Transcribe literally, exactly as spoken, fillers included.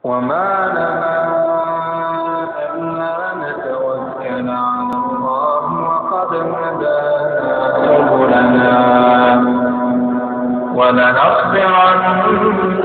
وما لنا ألا نتوكل على الله وقد هدانا سبلنا ولنصبرن